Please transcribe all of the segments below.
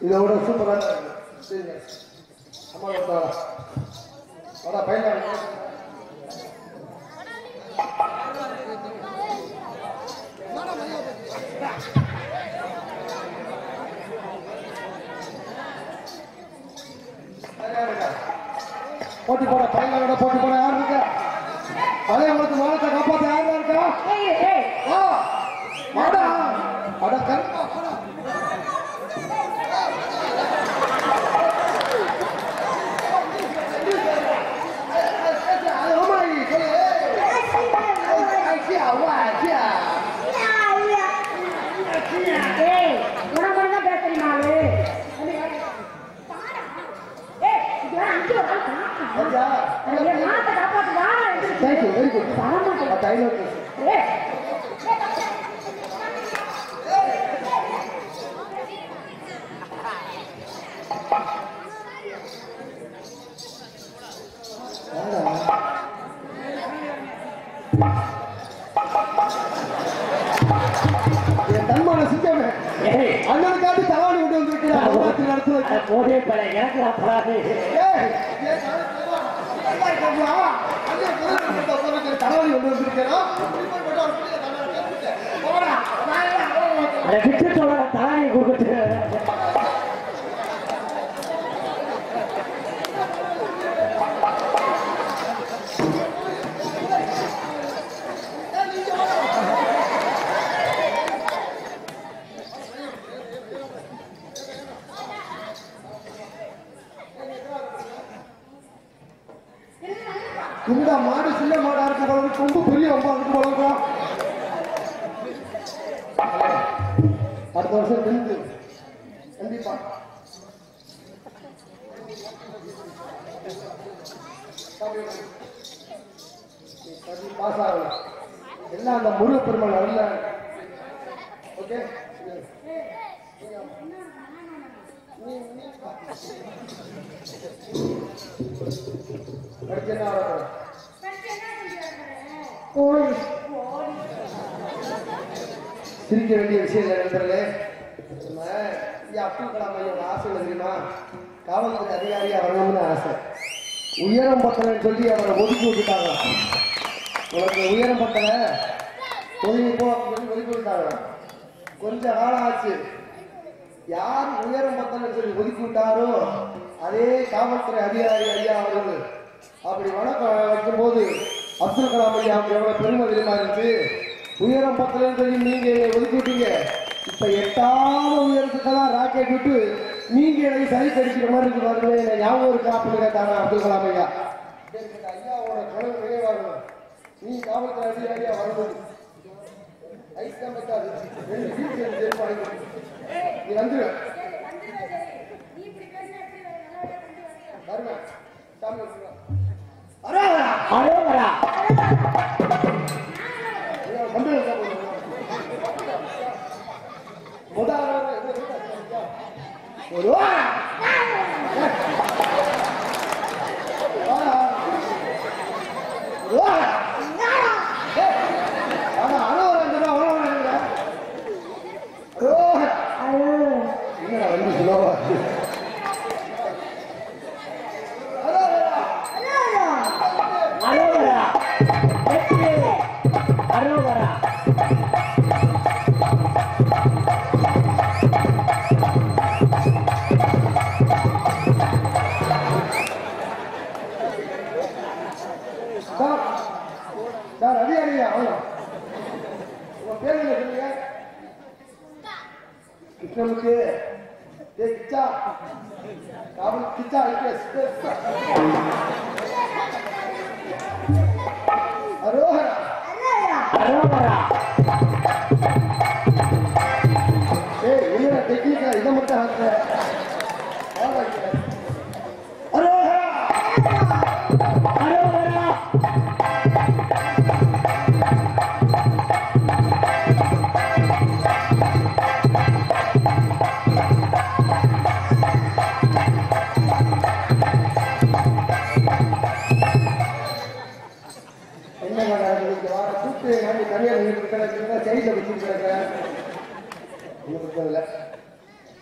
இதோட சூப்பரான சரிங்க அம்மா வர பையன் போட்டி போட பையனோட போட்டி போட யார் இருக்கா பழைய உங்களுக்கு மானத்தை காப்பாற்ற யாரா இருக்கா மாடா அட கருப்பா Thank you, very good. தன்மான சிங்கமே அண்ணனுக்காண்டி தவாணி கொண்டு வந்திருக்கிறார் போதே பல எனக்கு தவாணி கொண்டு வந்திருக்கிறோம் தவாணி கொடுத்து இந்த மாடு சின்ன மாடா இருக்கு போல ரொம்ப பெரிய அம்பா இருக்கு போல அடுத்த வருஷம் தெரிஞ்சு கண்டிப்பா பாஸ் ஆகலாம் எல்லாம் அந்த முருக பெருமாள் நல்ல ஓகே சிரிக்க வேண்டிய விஷயம் இல்லை நண்பர்களே அப்துல் கலாம் ஐயோட ஆசை தெரியுமா காவல்துறை அதிகாரியா வரணும்னு ஆசை உயரம் பத்தலன்னு சொல்லி அவரை ஒதுக்கி விட்டுட்டாங்க உனக்கு உயரம் பத்தல ஒதுங்கி போ அப்படின்னு ஒதுக்கி விட்டாங்க கொஞ்ச காலம் ஆச்சு யார் உயரம் பத்தலன்னு சொல்லி ஒதுக்கி விட்டாரோ அதே காவல்துறை அதிகாரி ஐயா அவர்கள் அப்படி வணக்கம் வைக்கும்போது அப்துல் கலாம் ஐயா எவ்வளவு பெருமை தெரியுமா இருந்துச்சு உயரம் பத்தலன்னு சொல்லி நீங்க ஒதுக்கி விட்டீங்க இப்ப 8வது உயரத்துக்கெல்லாம் ராக்கெட் விட்டு நீங்க எனக்கு சரி கடிக்கிற மாதிரி இருக்கு பாருங்க என்ன ஞாபகம் இருக்கா அப்படின்னு கேட்டாங்க அப்துல் கலாம் ஐயா ஐயாவோட கனவு நிறைவாகணும் நீ காவல்துறை அதிகாரியா வரணும் ஐஸ் தான் பத்தாது 2 வீட்டு நீ வந்துரு வருங்க சாமி அரோகரா அரோகரா வந்து ஒரு வந்து சுலோவா கிருஷ்ணனுக்கு கிச்சா காவல் கிச்சா அரோகரா அரோகரா ஏய் இல்ல டெக்னிக்கா இத மட்டும் ஆச்சு அரோகரா அரோகரா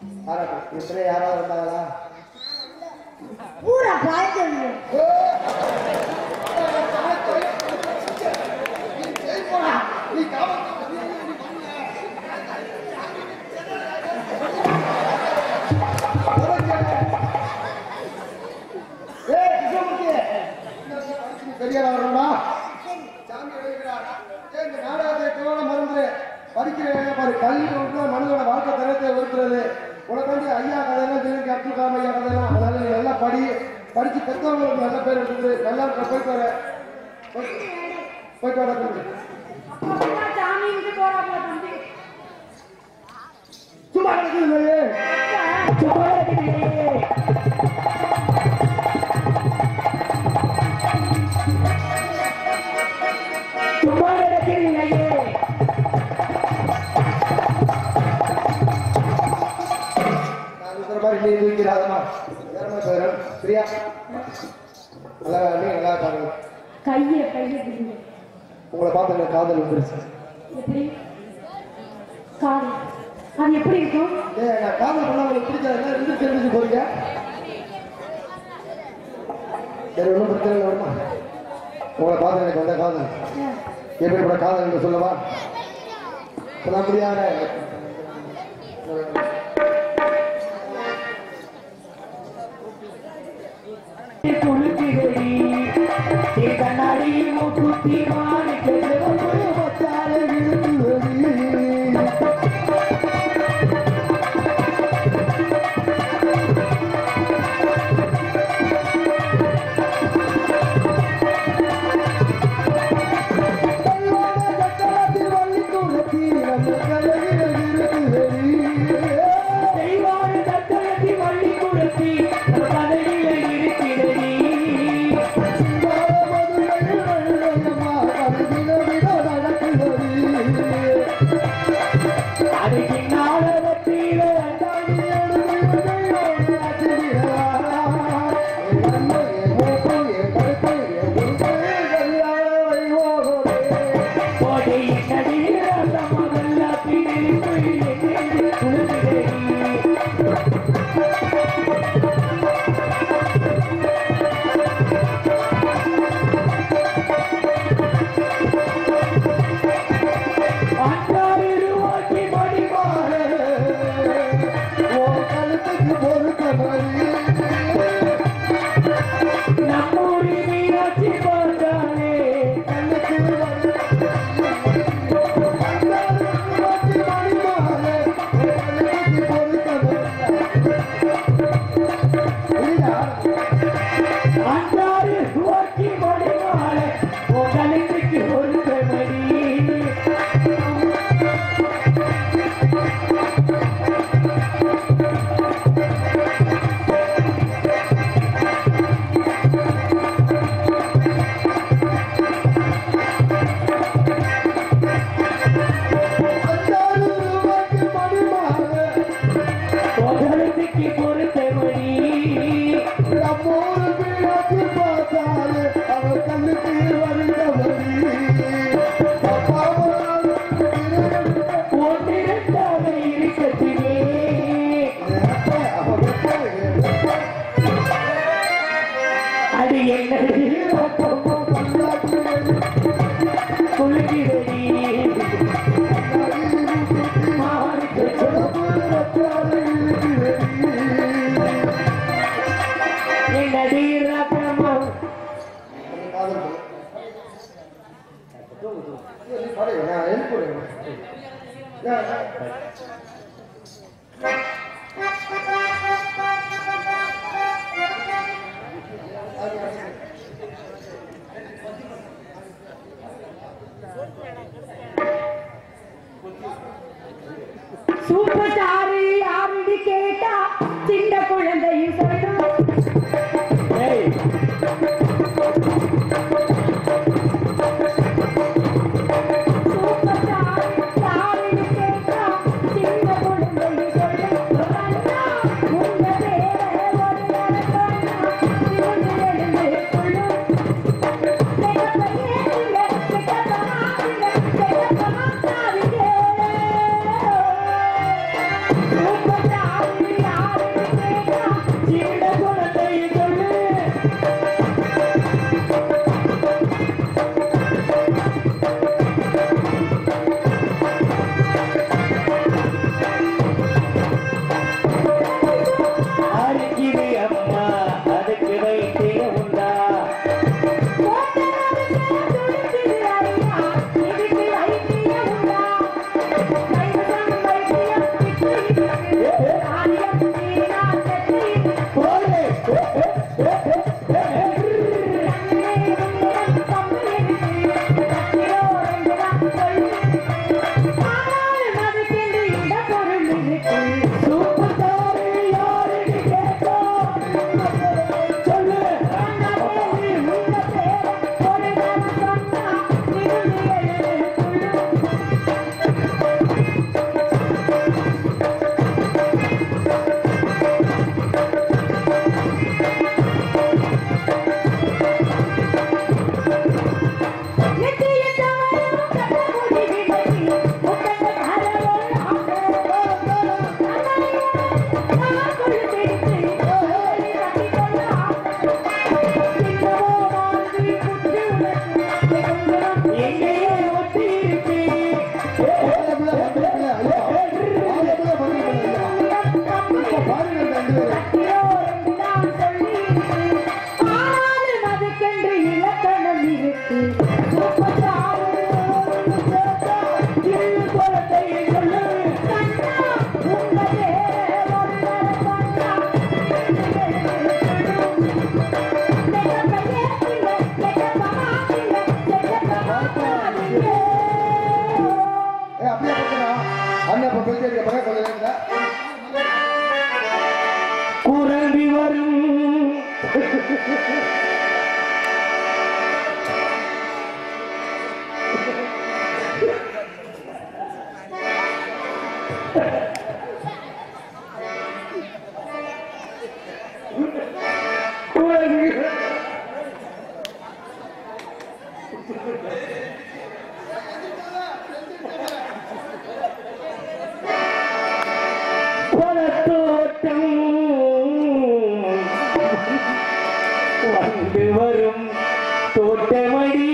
இத்தனை யாராவது இருந்தாங்களா? பூரா பாய்ச்சல் சரியா வரணுமா? சாமி எழுதுகிறார். இந்த நாடகத்தை கேவலம் மறந்து படிக்கிறேன் பாரு. கல்வி மனிதனோட வாழ்க்கை தரத்தை இருக்கிறது. உனக்கு வந்து ஐயா கதையெல்லாம் தெரிஞ்சு அப்துல் கலாம் ஐயா கதையெல்லாம். அதனால நீ நல்லா படிச்சு பெற்றவங்களுக்கு நல்ல பேர் இருக்குது. நல்லா போயிட்டு வர போயிட்டு வர சும்மா கிடைக்குது உங்களை பார்த்து காதல் வந்துருச்சு. எப்படி காதல்? அது எப்படி இருக்கும்? நான் காதல் பண்ண உங்களுக்கு பிடிக்காது. ரெண்டு தெரிஞ்சு போறீங்க. சரி, ஒன்றும் பிரச்சனை இல்லை. வருமா உங்களை பார்த்து எனக்கு வந்த காதல் எப்படிப்பட்ட காதல் என்று சொல்லவா? சொல்ல முடியாத சூப்பர் ஸ்டார் யாருன்னு கேட்டா சின்ன குழந்தையும் சொல்றோம். சொல்லிட்டே இருக்க போறேன் கொஞ்ச நேரத்துல. குரம்பி வரும் பழத்தோட்டம் வந்து வரும் தோட்டமடி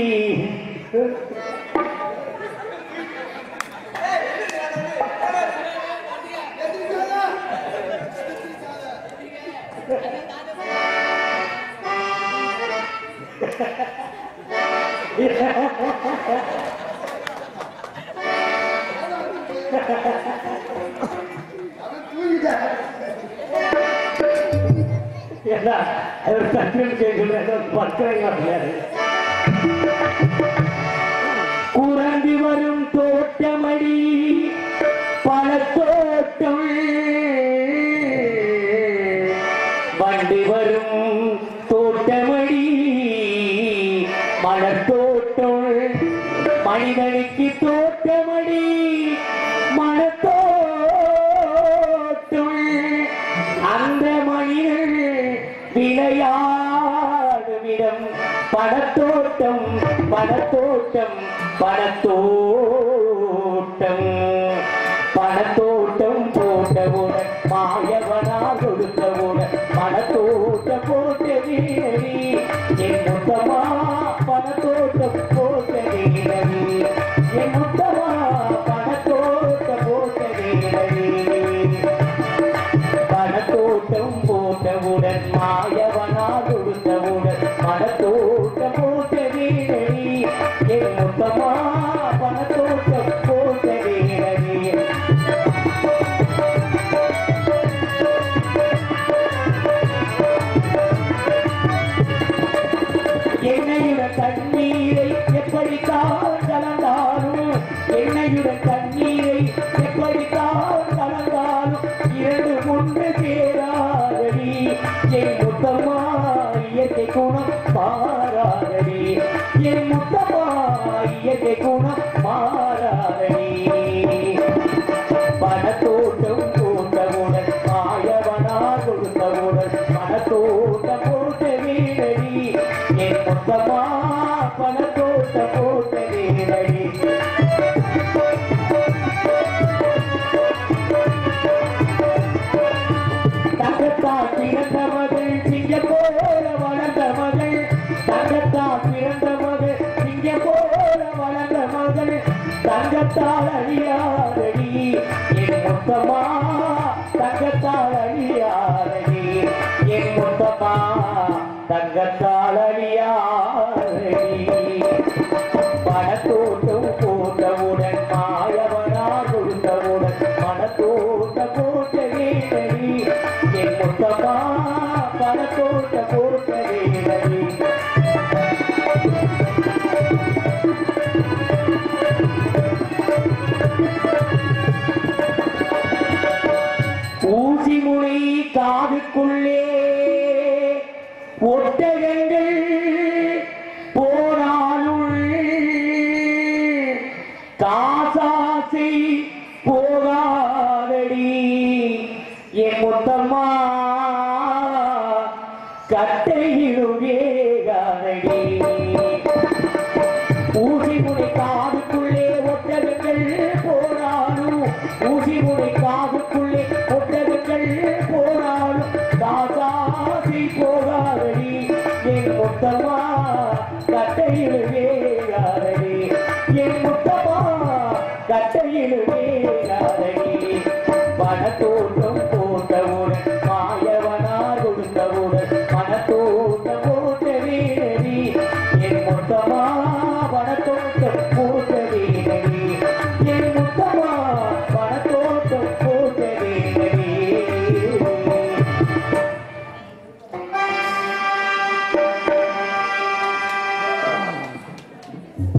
அவர் சத்தியம் குரந்தி வரும் தோட்டமடி பழத்தோட்டம் வண்டி வரும் தோட்டமடி மலத்தோட்டம் மனிதனுக்கு தோட்டமடி மனத்தோட்டம் அந்த மனிதன் விளையாடுமிடம் பணத்தோட்டம் பணத்தோட்டம் பணத்தோட்டம் பணத்தோட்டம் போட்டவுடன் மாயவனார் கொடுத்தவுடன் பணத்தோட்டம் போட்ட வீரவி என் முத்தமா பணத்தோட்டம் போட்ட வீரவி என் முத்தமா பணத்தோட்டம் போட்ட வீரவி பணத்தோட்டம் போட்டவுடன் மாயவனார் கொடுத்தவுடன் பணத்தோட்டம் போட்ட வீரவி என் முத்தமா பணத்தோட்டம் போட்ட வீரவி என்னையுடன் தண்ணீரை எப்படித்தான் கலந்தாலும் என்னையுடன் தண்ணீரை எப்படித்தான் கலந்தாலும் இரண்டு ஒன்று சேராதடி என் முத்தமா இயற்கை குணம் மாறாதடி என் முத்தமா இயற்கை குணம் மாறாதடி பணத்தோட்டம் போட்டவுடன் மாயவனார் கொடுத்தவுடன் பணத்தோட்டம் போட்ட வீரடி என் முத்தமா பணத்தோட்டம் போட்ட வீரடி தங்கத்தால் பிறந்த மகள் சிங்க போல வளர்ந்த மகள் தங்கத்தால் பிறந்த மகள் சிங்க போல வளர்ந்த மகள் தங்கத்தால் அழியாதடி என் முத்தமா தங்கத்தால் அழியாதடி என் முத்தமா தங்கத்தால் அழியாதடி பணத்தோட்டம் போட்டவுடன் மாயவனார் கொடுத்தவுடன் மனத்தோட்டம் போட்ட வீரடி என் முத்தமா பணத்தோட்டம் போட்ட வீரடி ஊசி முனை காதுக்குள்ளே ஒட்டகங்கள் போனாலுள் காசாசை போகாதடி என் முத்தம்மா கட்டையிலும் வேகாதடி ஊசி முனை காதுக்குள்ளே ஒட்டகங்கள் போனாலும் ஊசி முனை காதுக்குள்ளே